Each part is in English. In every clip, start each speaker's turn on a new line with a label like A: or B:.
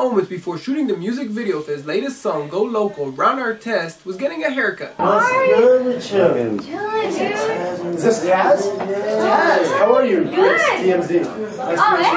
A: moments before shooting the music video for his latest song, Go Local, Ron Artest was getting a haircut.
B: What's good with you?
C: Good, dude.
B: Is this Taz? Taz, how are you?
C: Good.
B: TMZ.
C: Oh,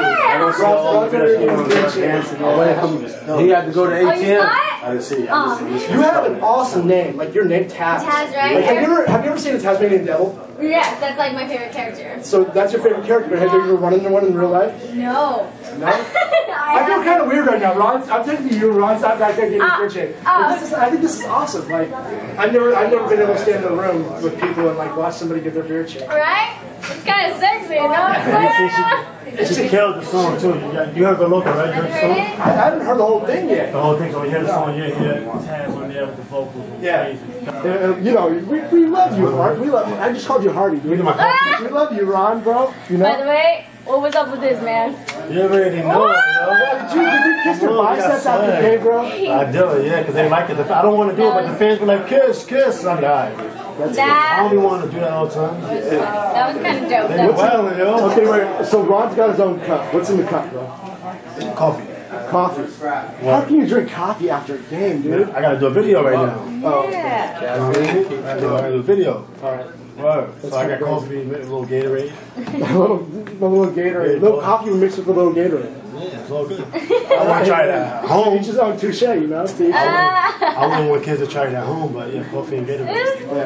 C: hey.
D: He had to go to ATM.
C: Oh, you saw it?
D: I didn't see it.
B: You have an awesome name, like your name Taz.
C: Taz, right?
B: Like, have you ever seen a Tasmanian devil?
C: Yes, that's like my favorite character.
B: So that's your favorite character, but have you ever run into one in real life?
C: No.
B: No? I feel kind of weird right now, Ron. I'm taking you, Ron's not back there getting good shape. I think this is awesome. Like, I've never been able to stand in a room with people and like watch somebody get their beard shaved.
C: Right? It's kind of sexy, you know?
D: She killed the song too. You heard the local, right?
C: Have you heard it?
B: I haven't heard the whole thing yet.
D: The whole thing. So when you hear the song, you hear Taz on there with the vocals.
B: Yeah. You know, we love you, Art. We love you. I just called you Hardy, dude. We love you, Ron, bro. You know?
C: By the way, what was up with this, man?
D: You already know,
B: Did you kiss your biceps after the game, bro?
D: I do, yeah, because they like it. I don't want to do it, but the fans were like, kiss, kiss. I'm like, all right. I only want to do that all the time.
C: That was kind of dope,
D: They
C: though.
D: wild, yo.
B: Okay, wait. So Ron's got his own cup. What's in the cup, bro?
D: Coffee.
B: Coffee. How can you drink coffee after a game, dude?
D: I got to do a video right now.
C: Yeah.
D: I got to do a video.
B: All right.
D: Right. So I got coffee, a little Gatorade.
B: a little Gatorade. A little coffee mixed with a little Gatorade.
D: Yeah, it's all good. I want to try that at home.
B: Each his own touche, you know?
D: I wouldn't want kids to try it at home, but yeah, coffee and Gatorade.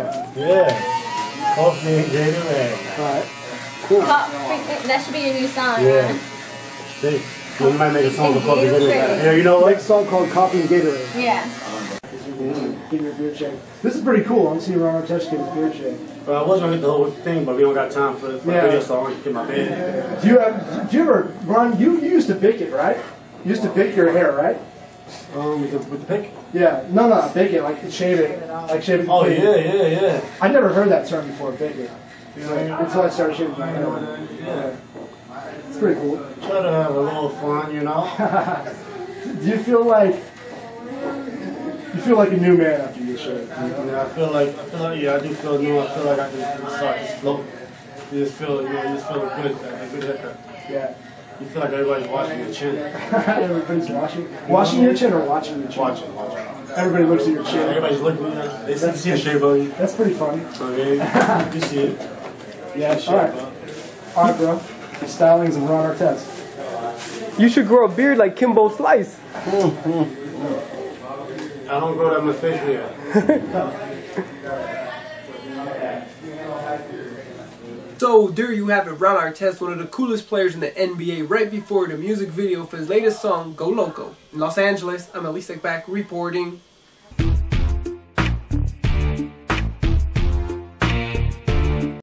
D: Yeah. Coffee and Gatorade.
B: All right. Cool.
C: That should be your new song.
D: Yeah. See, we might make a song called Coffee and Gatorade. Yeah, you know what?
B: Make a song called Coffee and Gatorade.
C: Yeah.
B: Get your beard shaved. This is pretty cool. I'm seeing Ron Artest get his beard shaved.
D: I was going to get the whole thing, but we don't got time for the video, so I want to get my beard.
B: Do you ever, Ron, you used to pick it, right? You used to pick your hair, right?
D: With the pick?
B: Yeah. No, pick it, like shave it. Like shave it.
D: Oh, yeah.
B: I never heard that term before, pick it. Until I started shaving my hair.
D: Yeah.
B: It's pretty cool.
D: Try to have a little fun, you know?
B: Do you feel like a new man after you get shaved?
D: Yeah, I feel like, yeah, I do feel new. I feel like I can start to float. You just feel good, a good haircut.
B: Yeah.
D: You feel like everybody's washing your chin.
B: Everybody's washing? Washing your chin or watching your chin?
D: Watching.
B: Everybody looks at your chin.
D: Everybody's looking at you. They see a shave on you.
B: That's pretty funny.
D: Okay, you see it.
B: Yeah, all right, bro. The stylings of Ron Artest.
A: You should grow a beard like Kimbo Slice.
D: I don't grow that much facial hair.
A: So there you have it, Ron Artest, one of the coolest players in the NBA, right before the music video for his latest song, Go Local. In Los Angeles, I'm Elie Seckbach reporting.